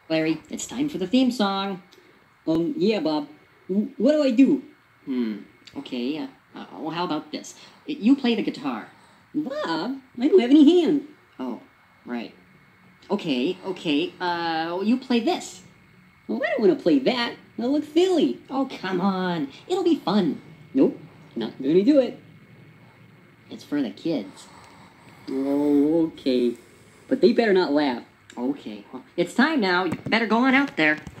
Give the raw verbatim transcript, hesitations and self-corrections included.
Larry, it's time for the theme song. Um, yeah, Bob. W what do I do? Hmm, okay, uh, uh, well, how about this? You play the guitar. Bob, I don't have any hand. Oh, right. Okay, okay, uh, you play this. Well, I don't want to play that. That'll look silly. Oh, come on. It'll be fun. Nope, not gonna do it. It's for the kids. Oh, okay. But they better not laugh. Okay, well, it's time now. You better go on out there.